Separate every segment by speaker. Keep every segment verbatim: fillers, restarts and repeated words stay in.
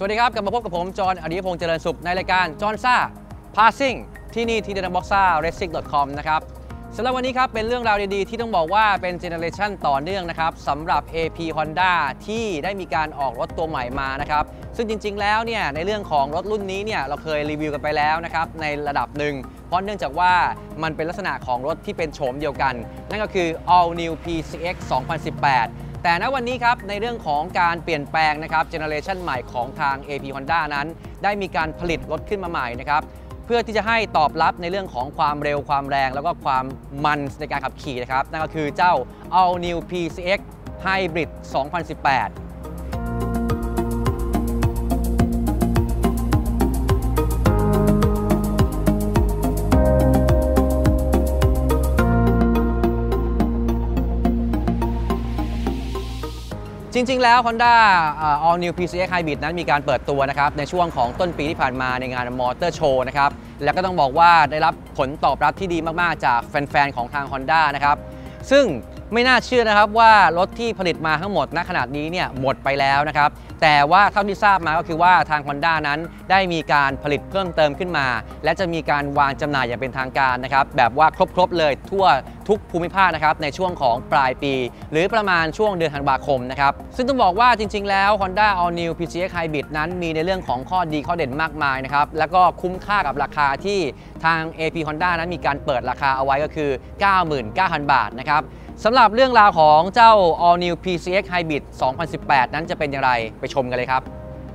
Speaker 1: วัสดีครับกลับมาพบกับผมจอห์นอดิพงษ์เจริญสุขในรายการจอห์นซ่าพาสซิ่งที่นี่ที่เดนบ็อกซ่าเรซซิ่ง ดอท คอม นะครับสำหรับวันนี้ครับเป็นเรื่องราวดีๆที่ต้องบอกว่าเป็นเจเนอเรชันต่อเนื่องนะครับสำหรับ เอ พี Honda ที่ได้มีการออกรถตัวใหม่มานะครับซึ่งจริงๆแล้วเนี่ยในเรื่องของรถรุ่นนี้เนี่ยเราเคยรีวิวกันไปแล้วนะครับในระดับหนึ่งเพราะเนื่องจากว่ามันเป็นลักษณะของรถที่เป็นโฉมเดียวกันนั่นก็คือ All New พี ซี เอ็กซ์ สองพันสิบแปดแต่ณวันนี้ครับในเรื่องของการเปลี่ยนแปลงนะครับเจเนอเรชันใหม่ของทาง เอ พี Honda นั้นได้มีการผลิตรถขึ้นมาใหม่นะครับเพื่อที่จะให้ตอบรับในเรื่องของความเร็วความแรงแล้วก็ความมันในการขับขี่นะครับนั่นก็คือเจ้า All New พี ซี เอ็กซ์ Hybrid สองพันสิบแปดจริงๆแล้ว Honda All New พี ซี เอ็กซ์ Hybrid นั้นมีการเปิดตัวนะครับในช่วงของต้นปีที่ผ่านมาในงานมอเตอร์โชว์นะครับแล้วก็ต้องบอกว่าได้รับผลตอบรับที่ดีมากๆจากแฟนๆของทาง Honda นะครับซึ่งไม่น่าเชื่อนะครับว่ารถที่ผลิตมาทั้งหมดณขนาดนี้เนี่ยหมดไปแล้วนะครับแต่ว่าเท่าที่ทราบมาก็คือว่าทาง Honda นั้นได้มีการผลิตเพิ่มเติมขึ้นมาและจะมีการวางจำหน่ายอย่างเป็นทางการนะครับแบบว่าครบๆเลยทั่วทุกภูมิภาคนะครับในช่วงของปลายปีหรือประมาณช่วงเดือนธันวาคมนะครับซึ่งต้องบอกว่าจริงๆแล้ว Honda All New พี ซี เอ็กซ์ Hybrid นั้นมีในเรื่องของข้อดีข้อเด่นมากมายนะครับแล้วก็คุ้มค่ากับราคาที่ทาง เอ พี Honda นั้นมีการเปิดราคาเอาไว้ก็คือ เก้าหมื่นเก้าพัน บาทนะครับสำหรับเรื่องราวของเจ้า All New พี ซี เอ็กซ์ Hybrid สองพันสิบแปด นั้นจะเป็นอย่างไรไปชมกันเลยครับ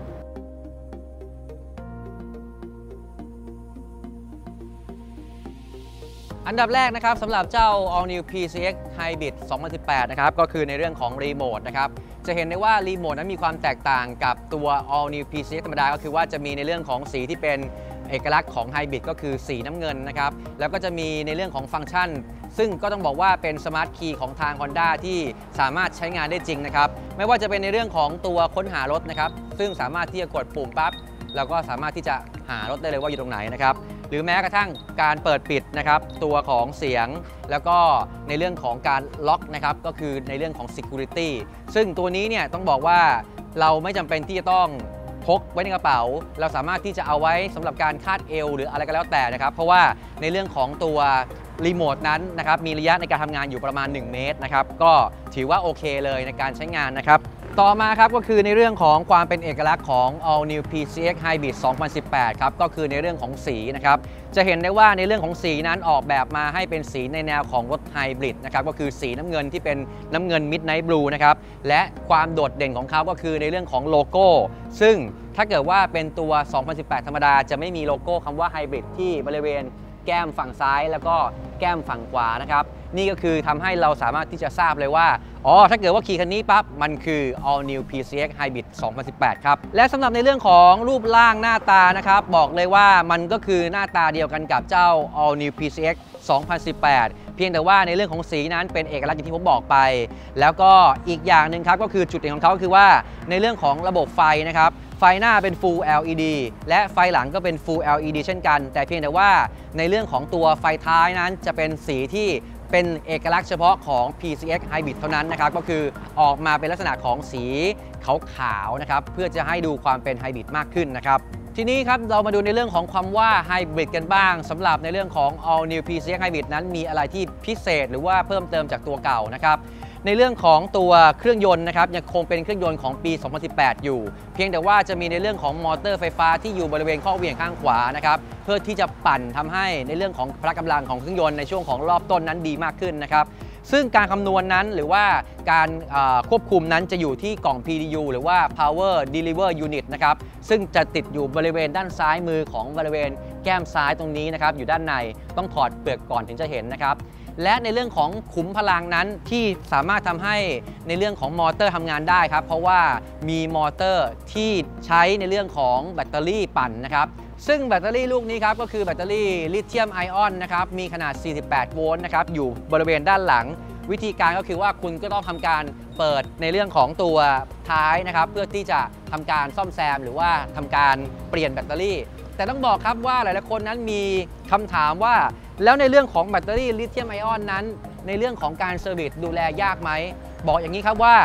Speaker 1: อันดับแรกนะครับสำหรับเจ้า All New พี ซี เอ็กซ์ Hybrid สองพันสิบแปด นะครับก็คือในเรื่องของรีโมทนะครับจะเห็นได้ว่ารีโมทนั้นมีความแตกต่างกับตัว All New พี ซี เอ็กซ์ ธรรมดาก็คือว่าจะมีในเรื่องของสีที่เป็นเอกลักษณ์ของ Hybrid ก็คือสีน้ำเงินนะครับแล้วก็จะมีในเรื่องของฟังก์ชันซึ่งก็ต้องบอกว่าเป็นสมาร์ทคีย์ของทาง Honda ที่สามารถใช้งานได้จริงนะครับไม่ว่าจะเป็นในเรื่องของตัวค้นหารถนะครับซึ่งสามารถที่จะกดปุ่มปั๊บเราก็สามารถที่จะหารถได้เลยว่าอยู่ตรงไหนนะครับหรือแม้กระทั่งการเปิดปิดนะครับตัวของเสียงแล้วก็ในเรื่องของการล็อกนะครับก็คือในเรื่องของ Security ซึ่งตัวนี้เนี่ยต้องบอกว่าเราไม่จำเป็นที่จะต้องพกไว้ในกระเป๋าเราสามารถที่จะเอาไว้สำหรับการคาดเอวหรืออะไรก็แล้วแต่นะครับเพราะว่าในเรื่องของตัวรีโมทนั้นนะครับมีระยะในการทำงานอยู่ประมาณหนึ่งเมตรนะครับก็ถือว่าโอเคเลยในการใช้งานนะครับต่อมาครับก็คือในเรื่องของความเป็นเอกลักษณ์ของ All New พี ซี เอ็กซ์ Hybrid สองพันสิบแปด ครับก็คือในเรื่องของสีนะครับจะเห็นได้ว่าในเรื่องของสีนั้นออกแบบมาให้เป็นสีในแนวของรถไฮบริดนะครับก็คือสีน้ำเงินที่เป็นน้ำเงิน Midnight Blue นะครับและความโดดเด่นของเขาก็คือในเรื่องของโลโก้ซึ่งถ้าเกิดว่าเป็นตัว สองพันสิบแปด ธรรมดาจะไม่มีโลโก้คำว่าไฮบริดที่บริเวณแก้มฝั่งซ้ายแล้วก็แก้มฝั่งขวานะครับนี่ก็คือทำให้เราสามารถที่จะทราบเลยว่าอ๋อถ้าเกิดว่าขี่คันนี้ปั๊บมันคือ All New พี ซี เอ็กซ์ Hybrid สองพันสิบแปด ครับและสำหรับในเรื่องของรูปร่างหน้าตานะครับบอกเลยว่ามันก็คือหน้าตาเดียวกันกับเจ้า All New พี ซี เอ็กซ์ สองพันสิบแปด เพียงแต่ว่าในเรื่องของสีนั้นเป็นเอกลักษณ์อย่างที่ผมบอกไปแล้วก็อีกอย่างหนึ่งครับก็คือจุดเด่นของเขาก็คือว่าในเรื่องของระบบไฟนะครับไฟหน้าเป็น Full แอล อี ดี และไฟหลังก็เป็น Full แอล อี ดี เช่นกันแต่เพียงแต่ว่าในเรื่องของตัวไฟท้ายนั้นจะเป็นสีที่เป็นเอกลักษณ์เฉพาะของ พี ซี เอ็กซ์ Hybrid เท่านั้นนะครับก็คือออกมาเป็นลักษณะของสีขาวๆนะครับเพื่อจะให้ดูความเป็น Hybrid มากขึ้นนะครับทีนี้ครับเรามาดูในเรื่องของความว่า Hybrid กันบ้างสำหรับในเรื่องของ All New พี ซี เอ็กซ์ Hybrid นั้นมีอะไรที่พิเศษหรือว่าเพิ่มเติมจากตัวเก่านะครับในเรื่องของตัวเครื่องยนต์นะครับยังคงเป็นเครื่องยนต์ของปี สองพันสิบแปด อยู่เพียงแต่ว่าจะมีในเรื่องของมอเตอร์ไฟฟ้าที่อยู่บริเวณข้อเหวี่ยงข้างขวานะครับเพื่อที่จะปั่นทำให้ในเรื่องของพละกำลังของเครื่องยนต์ในช่วงของรอบต้นนั้นดีมากขึ้นนะครับซึ่งการคำนวณนั้นหรือว่าการควบคุมนั้นจะอยู่ที่กล่อง พี ดี ยู หรือว่า Power Deliver Unit นะครับซึ่งจะติดอยู่บริเวณด้านซ้ายมือของบริเวณแก้มซ้ายตรงนี้นะครับอยู่ด้านในต้องถอดเปลือกก่อนถึงจะเห็นนะครับและในเรื่องของขุมพลังนั้นที่สามารถทำให้ในเรื่องของมอเตอร์ทำงานได้ครับเพราะว่ามีมอเตอร์ที่ใช้ในเรื่องของแบตเตอรี่ปั่นนะครับซึ่งแบตเตอรี่ลูกนี้ครับก็คือแบตเตอรี่ลิเธียมไอออนนะครับมีขนาดสี่สิบแปดโวลต์นะครับอยู่บริเวณด้านหลังวิธีการก็คือว่าคุณก็ต้องทำการเปิดในเรื่องของตัวท้ายนะครับเพื่อที่จะทำการซ่อมแซมหรือว่าทำการเปลี่ยนแบตเตอรี่แต่ต้องบอกครับว่าหลายๆคนนั้นมีคำถามว่าแล้วในเรื่องของแบตเตอรี่ลิเธียมไอออนนั้นในเรื่องของการเซอร์วิสดูแลยากไหมบอกอย่างนี้ครับว่า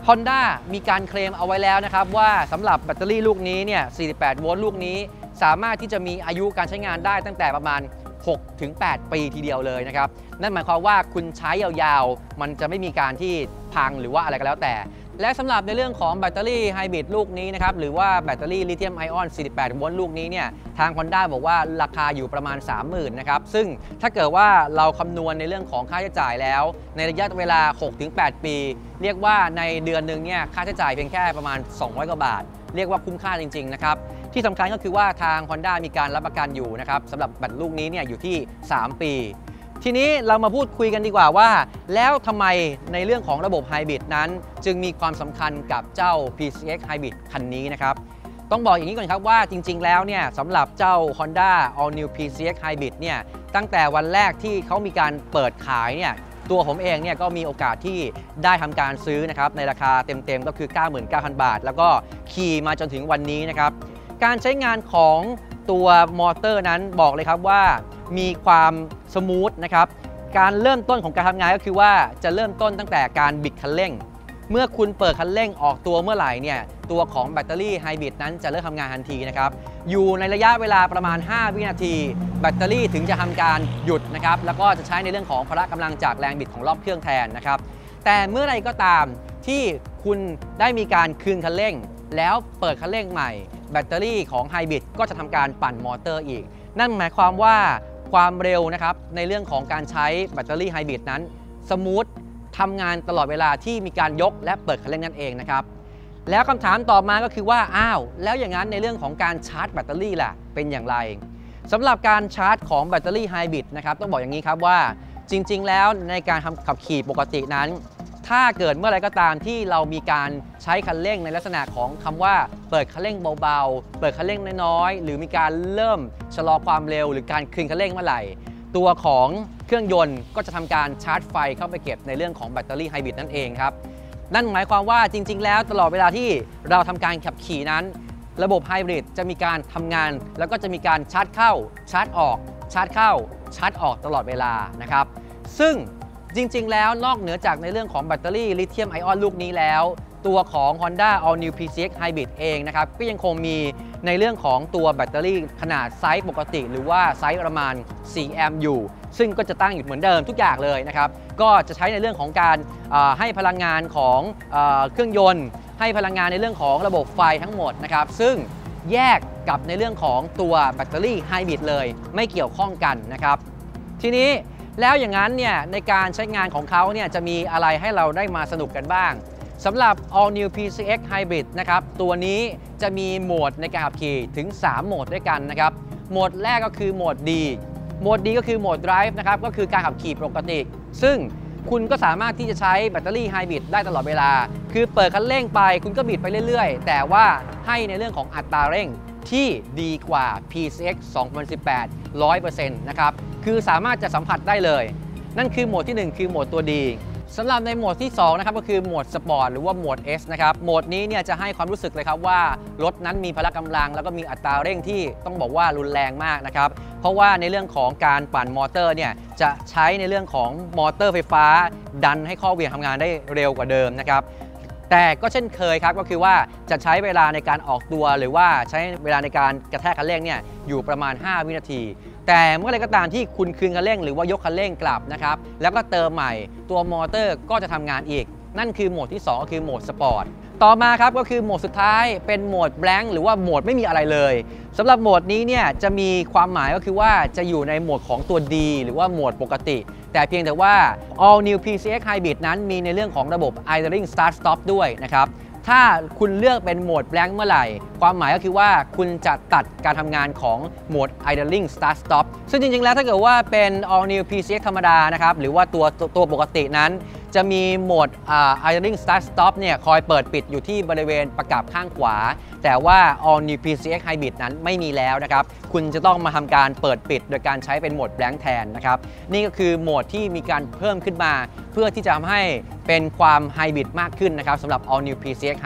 Speaker 1: Honda มีการเคลมเอาไว้แล้วนะครับว่าสำหรับแบตเตอรี่ลูกนี้เนี่ย สี่สิบแปด โวลต์ลูกนี้สามารถที่จะมีอายุการใช้งานได้ตั้งแต่ประมาณ หกถึงแปด ปีทีเดียวเลยนะครับนั่นหมายความว่าคุณใช้ยาวๆมันจะไม่มีการที่พังหรือว่าอะไรก็แล้วแต่และสำหรับในเรื่องของแบตเตอรี่ไฮบริดลูกนี้นะครับหรือว่าแบตเตอรี่ลิเธียมไอออน สี่สิบแปด โวลต์ลูกนี้เนี่ยทาง Honda บอกว่าราคาอยู่ประมาณ สามหมื่น นะครับซึ่งถ้าเกิดว่าเราคำนวณในเรื่องของค่าใช้จ่ายแล้วในระยะเวลา หกถึงแปด ปี เรียกว่าในเดือนหนึ่งเนี่ยค่าใช้จ่ายเพียงแค่ประมาณ สองร้อย กว่าบาทเรียกว่าคุ้มค่าจริงๆนะครับที่สำคัญก็คือว่าทาง Honda มีการรับประกันอยู่นะครับสำหรับแบตลูกนี้เนี่ยอยู่ที่ สาม ปีทีนี้เรามาพูดคุยกันดีกว่าว่าแล้วทำไมในเรื่องของระบบไฮบริดนั้นจึงมีความสำคัญกับเจ้า พี ซี เอ็กซ์ Hybrid คันนี้นะครับต้องบอกอย่างนี้ก่อนครับว่าจริงๆแล้วเนี่ยสำหรับเจ้า Honda All New พี ซี เอ็กซ์ Hybrid เนี่ยตั้งแต่วันแรกที่เขามีการเปิดขายเนี่ยตัวผมเองเนี่ยก็มีโอกาสที่ได้ทำการซื้อนะครับในราคาเต็มๆก็คือ เก้าหมื่นเก้าพัน บาทแล้วก็ขี่มาจนถึงวันนี้นะครับการใช้งานของตัวมอเตอร์นั้นบอกเลยครับว่ามีความสมูทนะครับการเริ่มต้นของการทำงานก็คือว่าจะเริ่มต้นตั้งแต่การบิดคันเร่งเมื่อคุณเปิดคันเร่งออกตัวเมื่อไหร่เนี่ยตัวของแบตเตอรี่ไฮบริดนั้นจะเริ่มทำงานทันทีนะครับอยู่ในระยะเวลาประมาณห้าวินาทีแบตเตอรี่ถึงจะทำการหยุดนะครับแล้วก็จะใช้ในเรื่องของพละกำลังจากแรงบิดของรอบเครื่องแทนนะครับแต่เมื่อไรก็ตามที่คุณได้มีการคืนคันเร่งแล้วเปิดคันเร่งใหม่แบตเตอรี่ของไฮบริดก็จะทำการปั่นมอเตอร์อีกนั่นหมายความว่าความเร็วนะครับในเรื่องของการใช้แบตเตอรี่ไฮบริดนั้นสมูททำงานตลอดเวลาที่มีการยกและเปิดคันเร่งนั่นเองนะครับแล้วคำถามต่อมาก็คือว่าอ้าวแล้วอย่างนั้นในเรื่องของการชาร์จแบตเตอรี่ล่ะเป็นอย่างไรสำหรับการชาร์จของแบตเตอรี่ไฮบริดนะครับต้องบอกอย่างนี้ครับว่าจริงๆแล้วในการทำขับขี่ปกตินั้นถ้าเกิดเมื่อไรก็ตามที่เรามีการใช้คันเร่งในลักษณะของคำว่าเปิดคันเร่งเบาๆเปิดคันเร่งน้อยๆหรือมีการเริ่มชะลอความเร็วหรือการคืนคันเร่งเมื่อไหร่ตัวของเครื่องยนต์ก็จะทำการชาร์จไฟเข้าไปเก็บในเรื่องของแบตเตอรี่ไฮบริดนั่นเองครับนั่นหมายความว่าจริงๆแล้วตลอดเวลาที่เราทำการขับขี่นั้นระบบไฮบริดจะมีการทำงานแล้วก็จะมีการชาร์จเข้าชาร์จออกชาร์จเข้าชาร์จออกตลอดเวลานะครับซึ่งจริงๆแล้วนอกเหนือจากในเรื่องของแบตเตอรี่ลิเธียมไอออนลูกนี้แล้วตัวของ Honda All New พี ซี เอ็กซ์ Hybrid เองนะครับก็ยังคงมีในเรื่องของตัวแบตเตอรี่ขนาดไซส์ปกติหรือว่าไซส์ประมาณสี่แอมป์อยู่ซึ่งก็จะตั้งอยู่เหมือนเดิมทุกอย่างเลยนะครับก็จะใช้ในเรื่องของการให้พลังงานของเครื่องยนต์ให้พลังงานในเรื่องของระบบไฟทั้งหมดนะครับซึ่งแยกกับในเรื่องของตัวแบตเตอรี่ไฮบริดเลยไม่เกี่ยวข้องกันนะครับทีนี้แล้วอย่างนั้นเนี่ยในการใช้งานของเขาเนี่ยจะมีอะไรให้เราได้มาสนุกกันบ้างสำหรับ All New พี ซี เอ็กซ์ Hybrid นะครับตัวนี้จะมีโหมดในการขับขี่ถึงสามโหมดด้วยกันนะครับโหมดแรกก็คือโหมด D โหมด D ก็คือโหมด Drive นะครับก็คือการขับขี่ปกติซึ่งคุณก็สามารถที่จะใช้แบตเตอรี่ไฮบริดได้ตลอดเวลาคือเปิดคันเร่งไปคุณก็บิดไปเรื่อยๆแต่ว่าให้ในเรื่องของอัตราเร่งที่ดีกว่า พี ซี เอ็กซ์ สองพันสิบแปด ร้อยเปอร์เซ็นต์ นะครับคือสามารถจะสัมผัสได้เลยนั่นคือโหมดที่หนึ่งคือโหมดตัว Dสำหรับในโหมดที่สองนะครับก็คือโหมดสปอร์ตหรือว่าโหมด S นะครับโหมดนี้เนี่ยจะให้ความรู้สึกเลยครับว่ารถนั้นมีพละกำลังแล้วก็มีอัตราเร่งที่ต้องบอกว่ารุนแรงมากนะครับเพราะว่าในเรื่องของการปั่นมอเตอร์เนี่ยจะใช้ในเรื่องของมอเตอร์ไฟฟ้าดันให้ข้อเหวี่ยงทำงานได้เร็วกว่าเดิมนะครับแต่ก็เช่นเคยครับก็คือว่าจะใช้เวลาในการออกตัวหรือว่าใช้เวลาในการกระแทกคันเร่งเนี่ยอยู่ประมาณห้าวินาทีแต่เมื่อไรก็ตามที่คุณคืนคันเร่งหรือว่ายกคันเร่งกลับนะครับแล้วก็เติมใหม่ตัวมอเตอร์ก็จะทำงานอีกนั่นคือโหมดที่สองก็คือโหมดสปอร์ตต่อมาครับก็คือโหมดสุดท้ายเป็นโหมดแบงค์หรือว่าโหมดไม่มีอะไรเลยสำหรับโหมดนี้เนี่ยจะมีความหมายก็คือว่าจะอยู่ในโหมดของตัว D หรือว่าโหมดปกติแต่เพียงแต่ว่า All New พี ซี เอ็กซ์ Hybrid นั้นมีในเรื่องของระบบ Idling Start Stop ด้วยนะครับถ้าคุณเลือกเป็นโหมดแบงค์เมื่อไหร่ความหมายก็คือว่าคุณจะตัดการทำงานของโหมด Idling Start Stop ซึ่งจริงๆแล้วถ้าเกิดว่าเป็น All New พี ซี เอ็กซ์ ธรรมดานะครับหรือว่าตัวตัวปกตินั้นจะมีโหมด Idling Start Stop เนี่ยคอยเปิดปิดอยู่ที่บริเวณประกับข้างขวาแต่ว่า All New พี ซี เอ็กซ์ Hybrid นั้นไม่มีแล้วนะครับคุณจะต้องมาทำการเปิดปิดโดยการใช้เป็นโหมดแบงค์แทนนะครับนี่ก็คือโหมดที่มีการเพิ่มขึ้นมาเพื่อที่จะทำให้เป็นความไฮบริดมากขึ้นนะครับสำหรับ All New พี ซี เอ็กซ์ Hybrid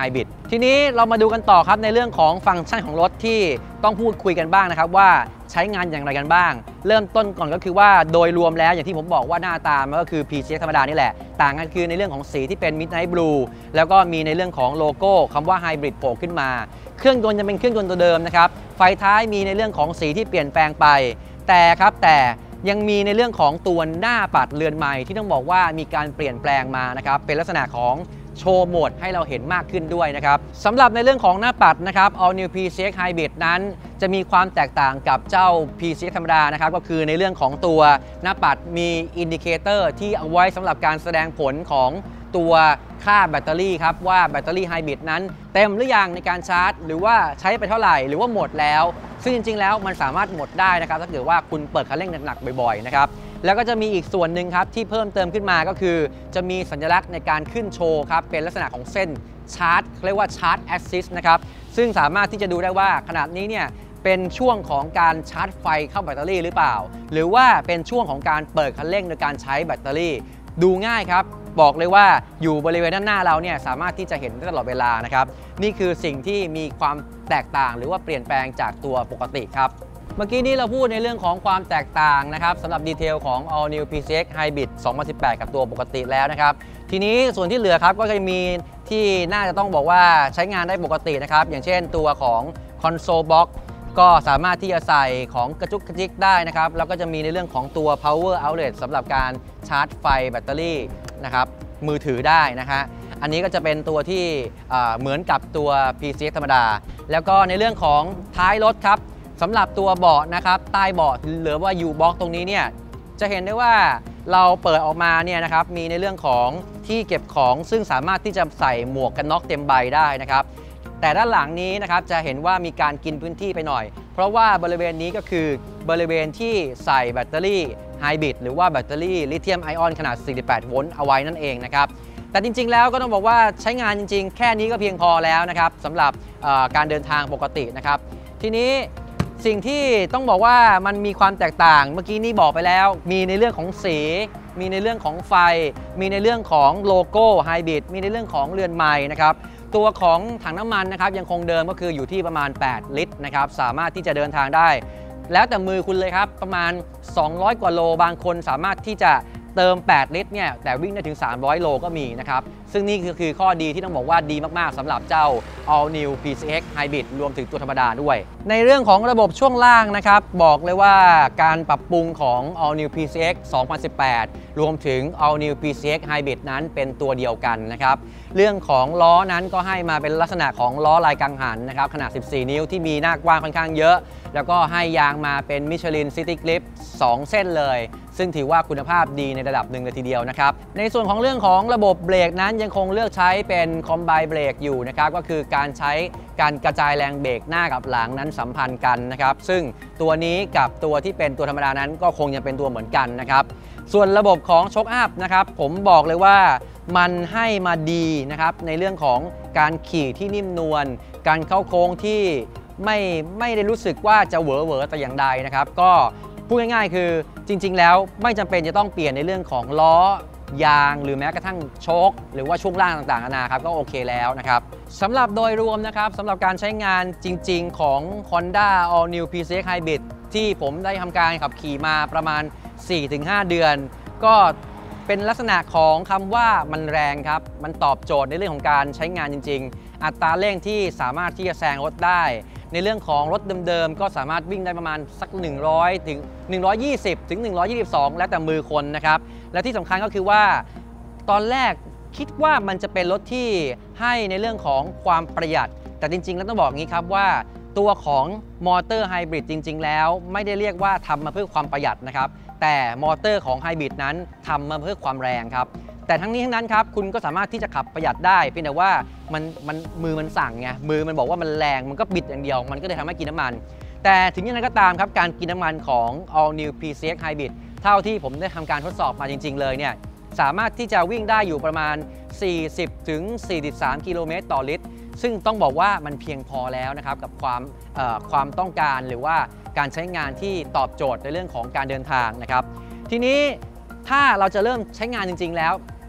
Speaker 1: ทีนี้เรามาดูกันต่อครับในเรื่องของฟังก์ชันของรถที่ต้องพูดคุยกันบ้างนะครับว่าใช้งานอย่างไรกันบ้างเริ่มต้นก่อนก็คือว่าโดยรวมแล้วอย่างที่ผมบอกว่าหน้าตามันก็คือ พี ซี เอ็กซ์ ธรรมดานี่แหละต่างกันคือในเรื่องของสีที่เป็น Midnight Blue แล้วก็มีในเรื่องของโลโก้คำว่า Hybrid โผล่ขึ้นมาเครื่องยนต์ยังเป็นเครื่องยนต์ตัวเดิมนะครับไฟท้ายมีในเรื่องของสีที่เปลี่ยนแปลงไปแต่ครับแต่ยังมีในเรื่องของตัวหน้าปัดเรือนใหม่ที่ต้องบอกว่ามีการเปลี่ยนแปลงมานะครับเป็นลักษณะของโชว์โหมดให้เราเห็นมากขึ้นด้วยนะครับสำหรับในเรื่องของหน้าปัดนะครับ All New พี ซี เอ็กซ์ Hybrid นั้นจะมีความแตกต่างกับเจ้า พี ซี เอ็กซ์ ธรรมดานะครับก็คือในเรื่องของตัวหน้าปัดมีอินดิเคเตอร์ที่เอาไว้สำหรับการแสดงผลของตัวค่าแบตเตอรี่ครับว่าแบตเตอรี่ไฮบริดนั้นเต็มหรือยังในการชาร์จหรือว่าใช้ไปเท่าไหร่หรือว่าหมดแล้วซึ่งจริงๆแล้วมันสามารถหมดได้นะครับถ้าเกิดว่าคุณเปิดคันเร่งหนักๆบ่อยๆนะครับแล้วก็จะมีอีกส่วนหนึ่งครับที่เพิ่มเติมขึ้นมาก็คือจะมีสัญลักษณ์ในการขึ้นโชว์ครับเป็นลักษณะของเส้นชาร์จเรียกว่าชาร์จแอสซิสต์นะครับซึ่งสามารถที่จะดูได้ว่าขนาดนี้เนี่ยเป็นช่วงของการชาร์จไฟเข้าแบตเตอรี่หรือเปล่าหรือว่าเป็นช่วงของการเปิดคันเร่งโดยการใช้แบตเตอรี่ดูง่ายครับบอกเลยว่าอยู่บริเวณด้านหน้าเราเนี่ยสามารถที่จะเห็นได้ตลอดเวลานะครับนี่คือสิ่งที่มีความแตกต่างหรือว่าเปลี่ยนแปลงจากตัวปกติครับเมื่อกี้นี้เราพูดในเรื่องของความแตกต่างนะครับสำหรับดีเทลของ All New พี ซี เอ็กซ์ Hybrid สองพันสิบแปด กับตัวปกติแล้วนะครับทีนี้ส่วนที่เหลือครับก็จะมีที่น่าจะต้องบอกว่าใช้งานได้ปกตินะครับอย่างเช่นตัวของ Console Box ก็สามารถที่จะใส่ของกระจุกกระจิกได้นะครับแล้วก็จะมีในเรื่องของตัว Power Outlet สำหรับการชาร์จไฟแบตเตอรี่นะครับมือถือได้นะฮะอันนี้ก็จะเป็นตัวที่เหมือนกับตัว พี ซี เอ็กซ์ ธรรมดาแล้วก็ในเรื่องของท้ายรถครับสำหรับตัวเบาะนะครับใต้เบาะหรือว่า U-Box ตรงนี้เนี่ยจะเห็นได้ว่าเราเปิดออกมาเนี่ยนะครับมีในเรื่องของที่เก็บของซึ่งสามารถที่จะใส่หมวกกันน็อกเต็มใบได้นะครับแต่ด้านหลังนี้นะครับจะเห็นว่ามีการกินพื้นที่ไปหน่อยเพราะว่าบริเวณนี้ก็คือบริเวณที่ใส่แบตเตอรี่ไฮบริดหรือว่าแบตเตอรี่ลิเธียมไอออนขนาดสี่สิบแปดโวลต์เอาไว้นั่นเองนะครับแต่จริงๆแล้วก็ต้องบอกว่าใช้งานจริงๆแค่นี้ก็เพียงพอแล้วนะครับสำหรับการเดินทางปกตินะครับทีนี้สิ่งที่ต้องบอกว่ามันมีความแตกต่างเมื่อกี้นี่บอกไปแล้วมีในเรื่องของสีมีในเรื่องของไฟมีในเรื่องของโลโก้ไฮบริดมีในเรื่องของเรือนไม้นะครับตัวของถังน้ำมันนะครับยังคงเดิมก็คืออยู่ที่ประมาณแปดลิตรนะครับสามารถที่จะเดินทางได้แล้วแต่มือคุณเลยครับประมาณสองร้อยกว่าโลบางคนสามารถที่จะเติมแปดลิตรเนี่ยแต่วิ่งได้ถึงสามร้อยโลก็มีนะครับซึ่งนี่คือข้อดีที่ต้องบอกว่าดีมากๆสำหรับเจ้า All New พี ซี เอ็กซ์ Hybrid รวมถึงตัวธรรมดาด้วยในเรื่องของระบบช่วงล่างนะครับบอกเลยว่าการปรับปรุงของ All New พี ซี เอ็กซ์ สองพันสิบแปด รวมถึง All New พี ซี เอ็กซ์ Hybrid นั้นเป็นตัวเดียวกันนะครับเรื่องของล้อนั้นก็ให้มาเป็นลักษณะของล้อลายกังหันนะครับขนาดสิบสี่นิ้วที่มีหน้ากว้างค่อนข้างเยอะแล้วก็ให้ยางมาเป็น Michelin City Grip สองเส้นเลยซึ่งถือว่าคุณภาพดีในระดับหนึ่งเลยทีเดียวนะครับในส่วนของเรื่องของระบบเบรกนั้นยังคงเลือกใช้เป็นคอมไบเบรกอยู่นะครับก็คือการใช้การกระจายแรงเบรกหน้ากับหลังนั้นสัมพันธ์กันนะครับซึ่งตัวนี้กับตัวที่เป็นตัวธรรมดานั้นก็คงยังเป็นตัวเหมือนกันนะครับส่วนระบบของโชคอัพนะครับผมบอกเลยว่ามันให้มาดีนะครับในเรื่องของการขี่ที่นิ่มนวลการเข้าโค้งที่ไม่ไม่ได้รู้สึกว่าจะเหวอเหวอแต่อย่างใดนะครับก็พูดง่ายๆคือจริงๆแล้วไม่จำเป็นจะต้องเปลี่ยนในเรื่องของล้อยางหรือแม้กระทั่งโชคหรือว่าช่วงล่างต่างๆนานาครับก็โอเคแล้วนะครับสำหรับโดยรวมนะครับสำหรับการใช้งานจริงๆของ Honda All New พี ซี เอ็กซ์ Hybrid ที่ผมได้ทำการขับขี่มาประมาณ สี่ถึงห้า เดือนก็เป็นลักษณะของคำว่ามันแรงครับมันตอบโจทย์ในเรื่องของการใช้งานจริงๆอัตราเร่งที่สามารถที่จะแซงรถได้ในเรื่องของรถเดิมๆก็สามารถวิ่งได้ประมาณสักหนึ่งร้อยถึงหนึ่งร้อยยี่สิบถึงหนึ่งร้อยยี่สิบสองแล้วแต่มือคนนะครับและที่สำคัญก็คือว่าตอนแรกคิดว่ามันจะเป็นรถที่ให้ในเรื่องของความประหยัดแต่จริงๆแล้วต้องบอกงี้ครับว่าตัวของมอเตอร์ไฮบริดจริงๆแล้วไม่ได้เรียกว่าทำมาเพื่อความประหยัดนะครับแต่มอเตอร์ของไฮบริดนั้นทำมาเพื่อความแรงครับแต่ทั้งนี้ทั้งนั้นครับคุณก็สามารถที่จะขับประหยัดได้เพียงแต่ว่ามันมันมือมันสั่งไงมือมันบอกว่ามันแรงมันก็บิดอย่างเดียวมันก็เลยทำให้กินน้ำมันแต่ถึงอย่างไรก็ตามครับการกินน้ำมันของ All New พี ซี เอ็กซ์ Hybrid เท่าที่ผมได้ทำการทดสอบมาจริงๆเลยเนี่ยสามารถที่จะวิ่งได้อยู่ประมาณ สี่สิบถึงสี่สิบสาม กิโลเมตรต่อลิตรซึ่งต้องบอกว่ามันเพียงพอแล้วนะครับกับความความต้องการหรือว่าการใช้งานที่ตอบโจทย์ในเรื่องของการเดินทางนะครับทีนี้ถ้าเราจะเริ่มใช้งานจริงๆแล้ว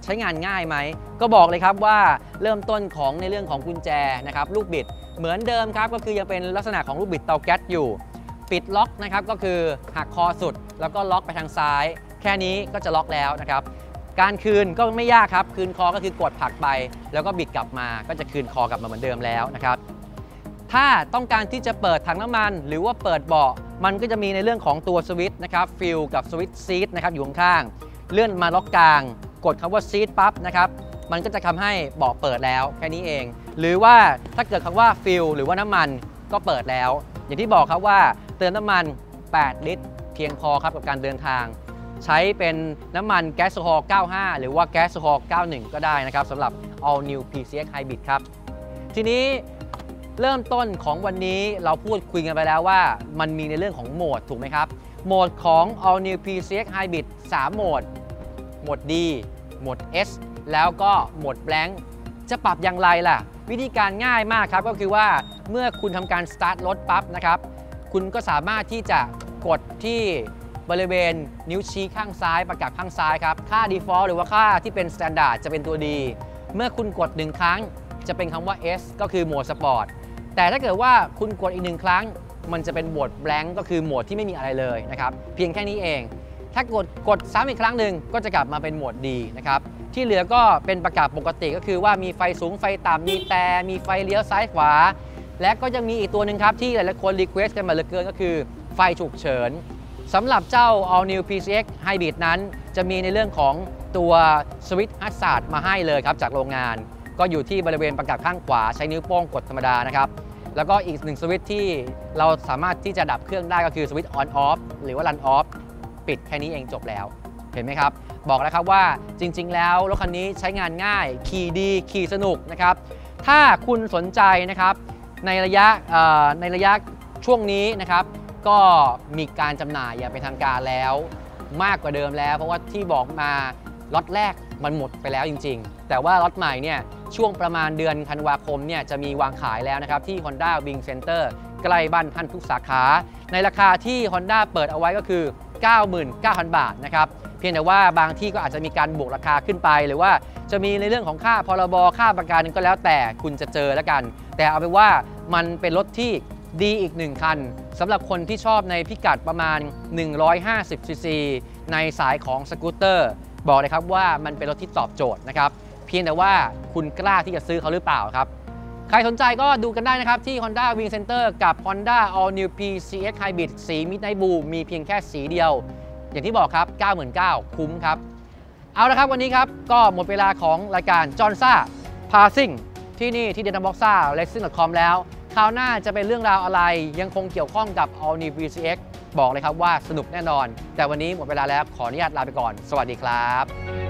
Speaker 1: ใช้งานง่ายไหมก็บอกเลยครับว่าเริ่มต้นของในเรื่องของกุญแจนะครับลูกบิดเหมือนเดิมครับก็คือยังเป็นลักษณะของลูกบิดเตาแก๊สอยู่ปิดล็อกนะครับก็คือหักคอสุดแล้วก็ล็อกไปทางซ้ายแค่นี้ก็จะล็อกแล้วนะครับการคืนก็ไม่ยากครับคืนคอก็คือกดผลักไปแล้วก็บิดกลับมาก็จะคืนคอกลับมาเหมือนเดิมแล้วนะครับถ้าต้องการที่จะเปิดถังน้ำมันหรือว่าเปิดเบาะมันก็จะมีในเรื่องของตัวสวิตช์นะครับฟิลกับสวิตช์ซีทนะครับอยู่ข้างๆเลื่อนมาล็อกกลางกดคำว่าซีทปั๊บนะครับมันก็จะทำให้เบาะเปิดแล้วแค่นี้เองหรือว่าถ้าเกิดคำว่าฟิลหรือว่าน้ำมันก็เปิดแล้วอย่างที่บอกครับว่าเติมน้ำมันแปดลิตรเพียงพอครับกับการเดินทางใช้เป็นน้ำมันแก๊สโซฮอล์เก้าสิบห้าหรือว่าแก๊สโซฮอล์เก้าสิบเอ็ดก็ได้นะครับสำหรับ All New พี ซี เอ็กซ์ Hybrid ครับทีนี้เริ่มต้นของวันนี้เราพูดคุยกันไปแล้วว่ามันมีในเรื่องของโหมดถูกไหมครับโหมดของ All New พี ซี เอ็กซ์ Hybrid สามโหมดโหมด D โหมด S แล้วก็โหมด Blank จะปรับอย่างไรล่ะวิธีการง่ายมากครับก็คือว่าเมื่อคุณทำการ start รถปั๊บนะครับคุณก็สามารถที่จะกดที่บริเวณนิ้วชี้ข้างซ้ายประกับข้างซ้ายครับค่า default หรือว่าค่าที่เป็น standard จะเป็นตัว D เมื่อคุณกดหนึ่งครั้งจะเป็นคำว่า S ก็คือโหมด Sport แต่ถ้าเกิดว่าคุณกดอีกหนึ่งครั้งมันจะเป็นโหมด Blank ก็คือโหมดที่ไม่มีอะไรเลยนะครับเพียงแค่นี้เองถ้ากดกดซ้ำอีกครั้งหนึ่งก็จะกลับมาเป็นโหมด D นะครับที่เหลือก็เป็นประกับปกติก็คือว่ามีไฟสูงไฟต่ำมีแต่มีไฟเลี้ยวซ้ายขวาและก็ยังมีอีกตัวหนึ่งครับที่หลายๆคนรีเควสต์กันมาเหลือเกินก็คือไฟฉุกเฉินสำหรับเจ้า All New พี ซี เอ็กซ์ Hybrid นั้นจะมีในเรื่องของตัวสวิตช์ฮัซซาร์ดมาให้เลยครับจากโรงงานก็อยู่ที่บริเวณประกับข้างขวาใช้นิ้วโป้งกดธรรมดานะครับแล้วก็อีกหนึ่งสวิตช์ที่เราสามารถที่จะดับเครื่องได้ก็คือสวิตช์ On Off หรือว่า Run Off ปิดแค่นี้เองจบแล้วเห็นไหมครับบอกแล้วครับว่าจริงๆแล้วรถคันนี้ใช้งานง่ายขี่ดีขี่สนุกนะครับถ้าคุณสนใจนะครับในระยะในระยะช่วงนี้นะครับก็มีการจำหน่ายอย่างเป็นทางการแล้วมากกว่าเดิมแล้วเพราะว่าที่บอกมาล็อตแรกมันหมดไปแล้วจริงๆแต่ว่าล็อตใหม่เนี่ยช่วงประมาณเดือนธันวาคมเนี่ยจะมีวางขายแล้วนะครับที่ Honda Wing Center ใกล้บ้านท่านทุกสาขาในราคาที่ Honda เปิดเอาไว้ก็คือ เก้าหมื่นเก้าพัน บาทนะครับเพียงแต่ว่าบางที่ก็อาจจะมีการบวกราคาขึ้นไปหรือว่าจะมีในเรื่องของค่าพรบค่าประกันก็แล้วแต่คุณจะเจอแล้วกันแต่เอาเป็นว่ามันเป็นรถที่ดีอีกหนึ่งคันสำหรับคนที่ชอบในพิกัดประมาณหนึ่งร้อยห้าสิบซีซีในสายของสกูตเตอร์บอกเลยครับว่ามันเป็นรถที่ตอบโจทย์นะครับเพียงแต่ว่าคุณกล้าที่จะซื้อเขาหรือเปล่าครับใครสนใจก็ดูกันได้นะครับที่ Honda Wing Center กับ Honda All New พี ซี เอ็กซ์ Hybrid สี Midnight Blue มีเพียงแค่สีเดียวอย่างที่บอกครับ เก้าหมื่นเก้าพัน คุ้มครับเอาละครับวันนี้ครับก็หมดเวลาของรายการจอห์นซ่าพาซิ่งที่นี่ที่เดนบ็อกซ่าเลสซิ่ง ดอท คอม แล้วคราวหน้าจะเป็นเรื่องราวอะไรยังคงเกี่ยวข้องกับ All New พี ซี เอ็กซ์ บอกเลยครับว่าสนุกแน่นอนแต่วันนี้หมดเวลาแล้วขออนุญาตลาไปก่อนสวัสดีครับ